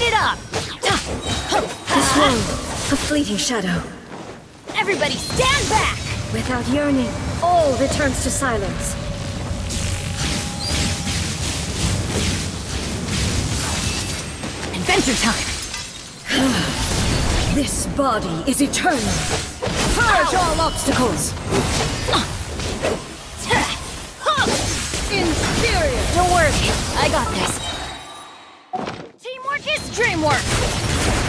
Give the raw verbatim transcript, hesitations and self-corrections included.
it up! This world, a fleeting shadow. Everybody stand back! Without yearning, all returns to silence. Adventure time! This body is eternal. Purge all obstacles. Inferior. Don't worry, I got this. Teamwork is dreamwork!